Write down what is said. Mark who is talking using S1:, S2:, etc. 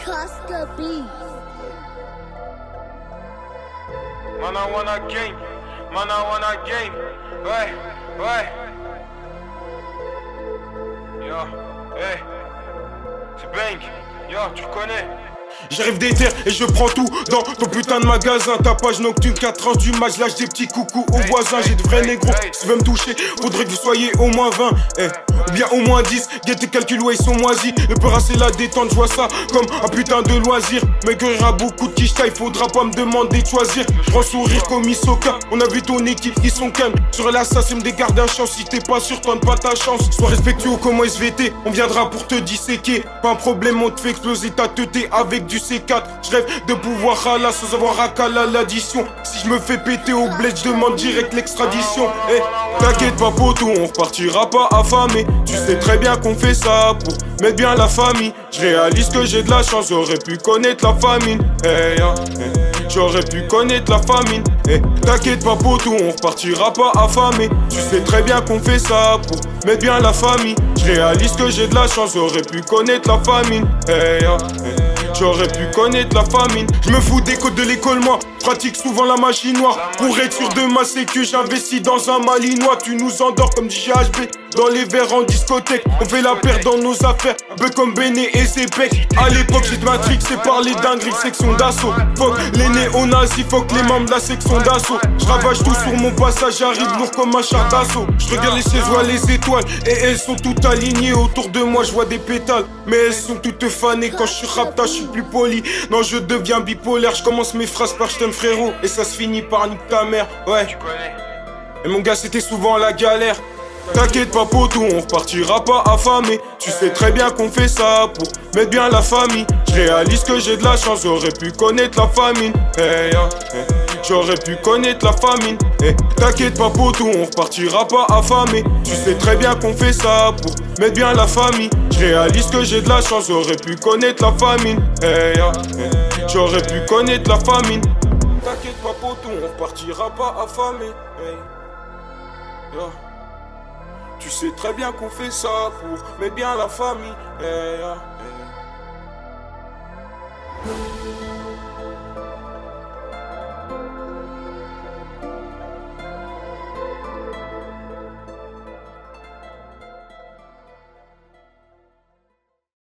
S1: Costa Beat.
S2: Man, I wanna game. Man, I wanna game. Ouais, ouais. Yo, hey. C'est Bang. Yo, tu connais.
S3: J'arrive des terres et je prends tout dans ton putain de magasin. Tapage nocturne, 4 ans du match, lâche des petits coucous aux voisins. J'ai de vrais négros, si tu veux me toucher, faudrait que vous soyez au moins 20 ou bien au moins 10, guette tes calculs, ouais ils sont moisis. Le peur c'est la détente, je vois ça comme un putain de loisir. Mais qu'il y aura beaucoup de quicheta, il faudra pas me demander de choisir. Je prends sourire comme Isoka, on a vu ton équipe, ils sont calmes. Sur l'assassin, me dégarde un chance, si t'es pas sûr, tente pas ta chance. Sois respectueux comme SVT, on viendra pour te disséquer. Pas un problème, on te fait exploser ta teuté avec du C4. Je rêve de pouvoir râler sans avoir à caler l'addition. Si je me fais péter au bled, je demande direct l'extradition. T'inquiète pas poteau, on repartira pas affamé. Tu sais très bien qu'on fait ça pour mettre bien la famille. Je réalise que j'ai de la chance, j'aurais pu connaître la famine. J'aurais pu connaître la famine. T'inquiète pas poteau, on repartira pas affamé. Tu sais très bien qu'on fait ça pour mettre bien la famille. Je réalise que j'ai de la chance, j'aurais pu connaître la famine. J'aurais pu connaître la famine. Je me fous des codes de l'école, moi. Pratique souvent la magie noire. Pour être sûr de ma sécu, j'investis dans un malinois. Tu nous endors comme GHB dans les verres en discothèque. On fait la paire dans nos affaires, un peu comme Béné et Zepek. À l'époque, j'ai de Matrix, c'est par les dingueries, section d'assaut. Fuck les néo-nazis, fuck les membres de la section d'assaut. Je ravage tout sur mon passage, j'arrive lourd comme un char d'assaut. Je regarde les cieux, je vois les étoiles, et elles sont toutes alignées. Autour de moi, je vois des pétales, mais elles sont toutes fanées. Quand je suis rapta, je suis plus poli. Non, je deviens bipolaire, je commence mes phrases par je t'aime frérot, et ça se finit par nique ta mère, ouais.
S2: Tu connais.
S3: Et mon gars, c'était souvent la galère. T'inquiète pas poteau, on repartira pas affamé. Tu sais très bien qu'on fait ça pour mettre bien la famille. Je réalise que j'ai de la chance, j'aurais pu connaître la famine. J'aurais pu connaître la famine. T'inquiète pas poteau, on repartira pas affamé. Tu sais très bien qu'on fait ça pour mettre bien la famille. Je réalise que j'ai de la chance, j'aurais pu connaître la famine. J'aurais pu connaître la famine. T'inquiète pas poteau, on repartira pas affamé. Tu sais très bien qu'on fait ça pour mettre bien la famille.